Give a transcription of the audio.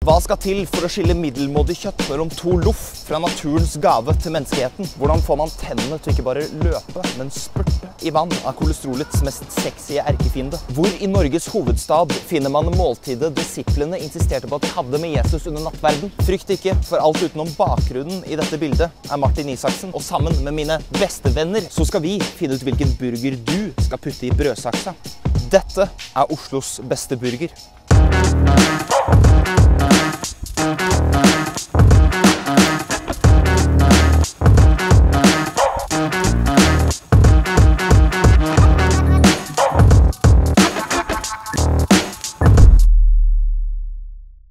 Hva skal til for å skille middelmådig kjøtt mellom to loff fra naturens gave til menneskeheten? Hvordan får man tennene til ikke bare løpe, men spurte i vann av kolesterolets mest sexy erkefiende? Hvor i Norges hovedstad finner man måltidet disiplene insisterte på at de hadde med Jesus under nattverden? Frykt ikke, for alt utenom bakgrunnen i dette bildet er Martin Isaksen, og sammen med mine beste venner så skal vi finne ut hvilken burger du skal putte i brødsaksa. Dette er Oslos beste burger.